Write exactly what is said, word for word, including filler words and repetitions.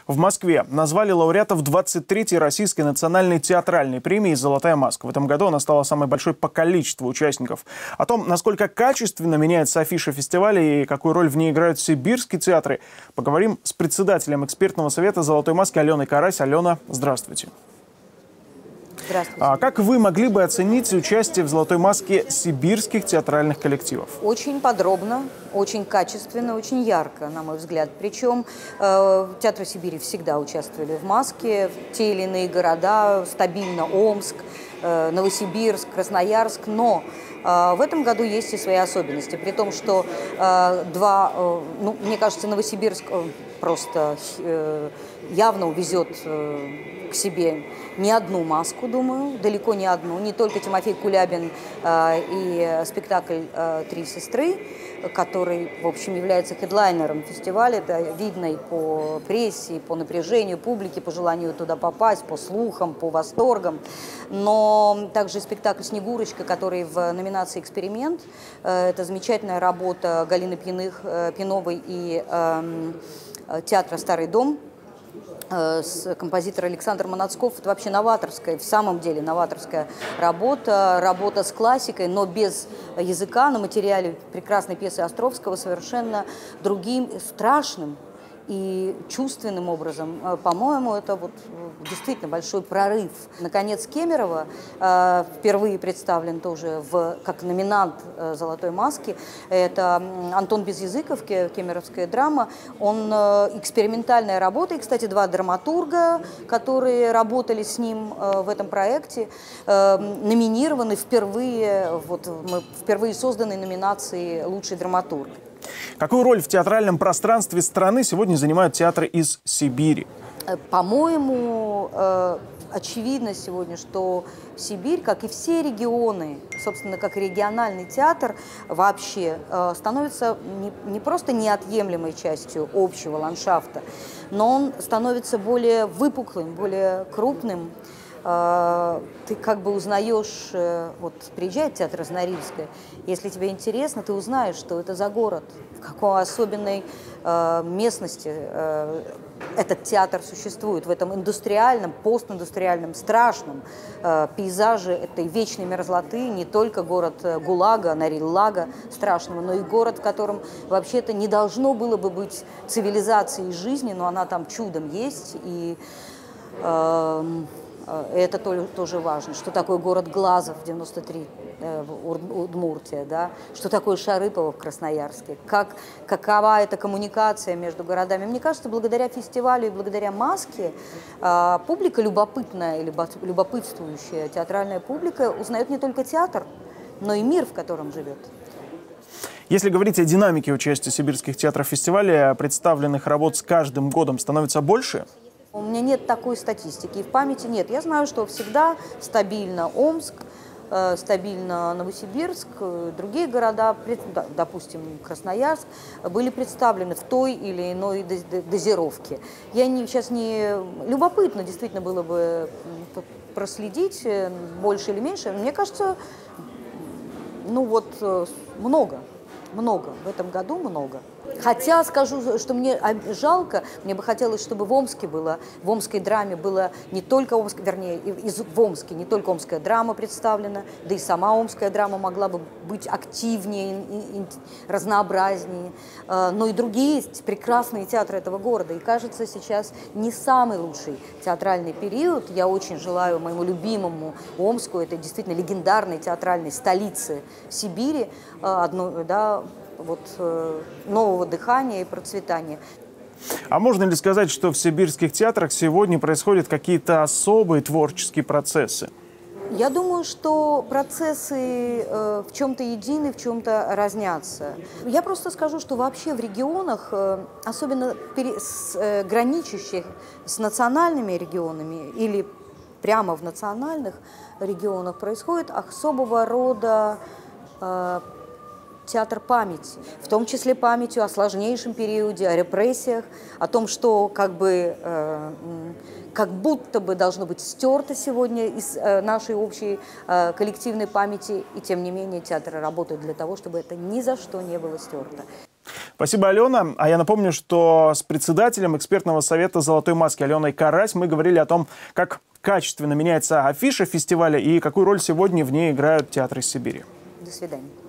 В Москве назвали лауреатов двадцать третьей Российской национальной театральной премии «Золотая маска». В этом году она стала самой большой по количеству участников. О том, насколько качественно меняется афиша фестиваля и какую роль в ней играют сибирские театры, поговорим с председателем экспертного совета «Золотой маски» Аленой Карась. Алена, здравствуйте. Здравствуйте. А как вы могли бы оценить участие в «Золотой маске» сибирских театральных коллективов? Очень подробно, очень качественно, очень ярко, на мой взгляд. Причем э, театры Сибири всегда участвовали в «Маске», в те или иные города, стабильно Омск, э, Новосибирск, Красноярск, но э, в этом году есть и свои особенности. При том, что э, два, э, ну, мне кажется, Новосибирск э, просто э, явно увезет э, к себе не одну маску, думаю, далеко не одну. Не только Тимофей Кулябин э, и спектакль э, «Три сестры», который, в общем, является хедлайнером фестиваля. Это видно и по прессе, и по напряжению публики, по желанию туда попасть, по слухам, по восторгам. Но также спектакль «Снегурочка», который в номинации «Эксперимент». Э, это замечательная работа Галины Пьяных, э, Пьяновой и э, театра «Старый дом». С композитора Александр Манацков. Это вообще новаторская, в самом деле новаторская работа, работа с классикой, но без языка, на материале прекрасной пьесы Островского, совершенно другим, страшным и чувственным образом. По-моему, это вот действительно большой прорыв. Наконец, Кемерово э, впервые представлен тоже в, как номинант э, «Золотой маски». Это Антон Безязыков, кемеровская драма. Он э, экспериментальная работа. И, кстати, два драматурга, которые работали с ним э, в этом проекте, э, номинированы впервые, вот, мы впервые созданной номинации «Лучший драматург». Какую роль в театральном пространстве страны сегодня занимают театры из Сибири? По-моему, э, очевидно сегодня, что Сибирь, как и все регионы, собственно, как и региональный театр вообще, э, становится не, не просто неотъемлемой частью общего ландшафта, но он становится более выпуклым, более крупным. Ты как бы узнаешь, вот приезжает театр из Норильска, если тебе интересно, ты узнаешь, что это за город, в какой особенной э, местности э, этот театр существует, в этом индустриальном, постиндустриальном, страшном э, пейзаже этой вечной мерзлоты, не только город ГУЛАГа, Нориль-Лага страшного, но и город, в котором вообще-то не должно было бы быть цивилизации жизни, но она там чудом есть, и э, это тоже важно. Что такое город Глазов, девяносто три, э, Удмуртия, да? Что такое Шарыпово в Красноярске, как, какова эта коммуникация между городами. Мне кажется, благодаря фестивалю и благодаря «Маске» э, публика любопытная или любопытствующая театральная публика узнает не только театр, но и мир, в котором живет. Если говорить о динамике участия сибирских театров в фестивале, представленных работ с каждым годом становится больше? У меня нет такой статистики, и в памяти нет. Я знаю, что всегда стабильно Омск, э, стабильно Новосибирск, э, другие города, да, допустим, Красноярск, были представлены в той или иной дозировке. Я не, сейчас не... Любопытно действительно было бы проследить, больше или меньше. Мне кажется, ну вот, много. Много. В этом году много. Хотя скажу, что мне жалко, мне бы хотелось, чтобы в Омске было, в омской драме было не только Омск, вернее, из, в Омске не только омская драма представлена, да и сама омская драма могла бы быть активнее, разнообразнее, но и другие прекрасные театры этого города. И кажется, сейчас не самый лучший театральный период. Я очень желаю моему любимому Омску, это действительно легендарной театральной столице Сибири, одной, да, вот, э, нового дыхания и процветания. А можно ли сказать, что в сибирских театрах сегодня происходят какие-то особые творческие процессы? Я думаю, что процессы э, в чем-то едины, в чем-то разнятся. Я просто скажу, что вообще в регионах, э, особенно пере, с, э, граничащих с национальными регионами или прямо в национальных регионах, происходит особого рода э, театр памяти, в том числе памятью о сложнейшем периоде, о репрессиях, о том, что как бы, э, как будто бы должно быть стерто сегодня из э, нашей общей э, коллективной памяти, и тем не менее театры работают для того, чтобы это ни за что не было стерто. Спасибо, Алена. А я напомню, что с председателем экспертного совета «Золотой маски» Аленой Карась мы говорили о том, как качественно меняется афиша фестиваля и какую роль сегодня в ней играют театры Сибири. До свидания.